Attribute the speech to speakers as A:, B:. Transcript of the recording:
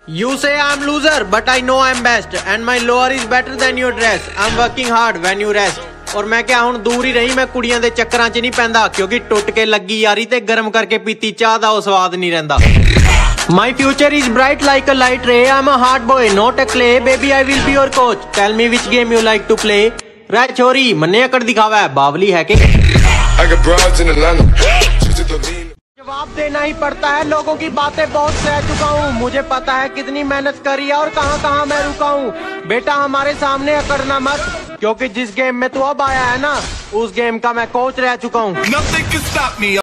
A: You say I'm loser, but I know I'm best, and my lower is better than your dress. I'm working hard when you rest. और मैं क्या ਹੁਣ दूर ही रही मैं ਕੁੜੀਆਂ ਦੇ ਚੱਕਰਾਂ 'ਚ ਨਹੀਂ ਪੈਂਦਾ ਕਿਉਂਕਿ ਟੁੱਟ ਕੇ ਲੱਗੀ ਯਾਰੀ ਤੇ ਗਰਮ ਕਰਕੇ ਪੀਤੀ ਚਾਹ ਦਾ ਉਹ ਸਵਾਦ ਨਹੀਂ ਰਹਿੰਦਾ My future is bright like a light ray. I'm a hard boy, not a clay. Baby, I will be your coach. Tell me which game you like to play. रै छोरी मन्ने अकड़ दिखावा है बावली है के जवाब देना ही पड़ता है लोगों की बातें बहुत सह चुका हूँ मुझे पता है कितनी मेहनत करी है और कहाँ कहाँ मैं रुका हूँ बेटा हमारे सामने अकड़ना मत क्योंकि जिस गेम में तू अब आया है ना उस गेम का मैं कोच रह चुका हूँ